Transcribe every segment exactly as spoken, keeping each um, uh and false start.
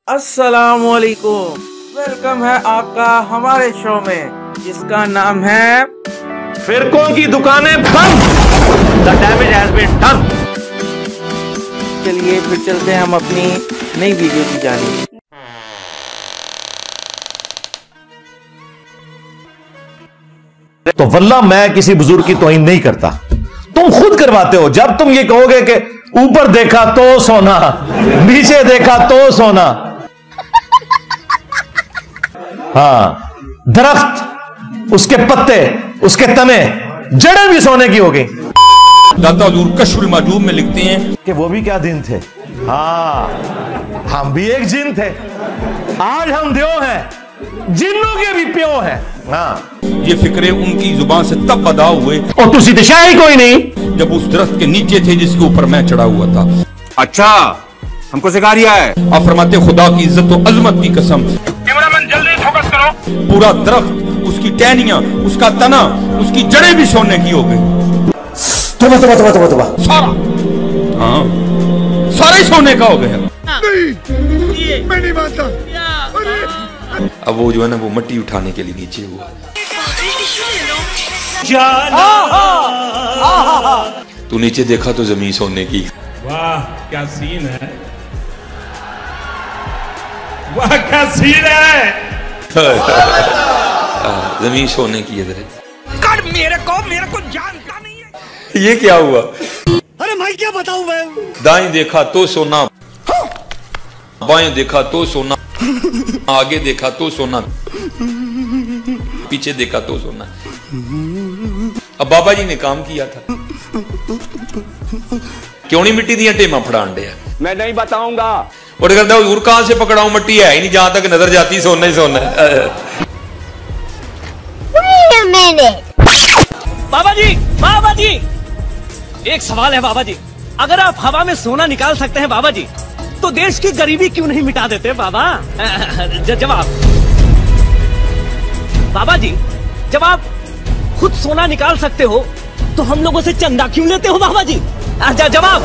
अस्सलामुअलैकुम, वेलकम है आपका हमारे शो में जिसका नाम है फिरकों की दुकानें बंद। The damage has been done। चलिए फिर चलते हैं हम अपनी नई वीडियो की जानिब। तो वल्लाह मैं किसी बुजुर्ग की तौहीन नहीं करता, तुम खुद करवाते हो। जब तुम ये कहोगे कि ऊपर देखा तो सोना, नीचे देखा तो सोना, हाँ, दरख्त, उसके पत्ते, उसके तने, जड़ें भी सोने की हो गई। दाता हुजूर कश्फुल माजूब में लिखते हैं कि वो भी क्या दिन थे। हाँ, हम भी एक जिन थे, आज हम देव हैं, जिन्नों के भी प्यो हैं। हाँ, ये फिक्रे उनकी जुबान से तब पैदा हुए और तुसी दिशा ही कोई नहीं जब उस दरख्त के नीचे थे जिसके ऊपर मैं चढ़ा हुआ था। अच्छा, हमको सिखा रिया है। आप फरमाते खुदा की इज्जत और अजमत की कसम, कैमरामैन जल्दी फोकस करो, पूरा दरख्त, उसकी टहनियां, उसका तना, उसकी जड़ें भी सोने की हो गई। तोबा तोबा तोबा तोबा तोबा, सारा, हाँ, सारे सोने का हो गया। नहीं, मैं नहीं मानता। अब वो जो है ना वो मिट्टी उठाने के लिए नीचे हुआ। तू नीचे देखा तो जमीन सोने की। वाह क्या सीन है, वाह क्या सीन है। जमीन सोने की है। कर मेरे को मेरे को जानता नहीं है। ये क्या हुआ? अरे भाई क्या बताऊं मैं। दाएं देखा तो सोना, बाएं देखा तो सोना, आगे देखा तो सोना, पीछे देखा तो सोना। अब बाबा जी ने काम किया था, क्यों नहीं मिट्टी दिया टेमा फड़ान दिया? मैं नहीं बताऊंगा। और कहता हुजूर कहां से पकड़ाऊं, मिट्टी है ही नहीं, जहां तक नजर जाती सोना ही सोना। बाबा जी, बाबा जी, एक सवाल है बाबा जी, अगर आप हवा में सोना निकाल सकते हैं बाबा जी, तो देश की गरीबी क्यों नहीं मिटा देते बाबा? जवाब बाबा जी, जब आप खुद सोना निकाल सकते हो तो हम लोगों से चंदा क्यों लेते हो बाबा जी? जवाब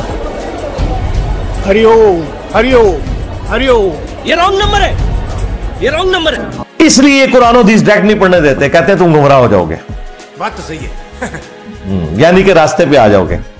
हरिओम हरिओम हरिओम। ये रॉन्ग नंबर है, ये रॉन्ग नंबर है। इसलिए कुरान हदीस डायरेक्ट नहीं पढ़ने देते, कहते हैं तुम गुमराह हो जाओगे। बात तो सही है। यानी कि रास्ते पे आ जाओगे।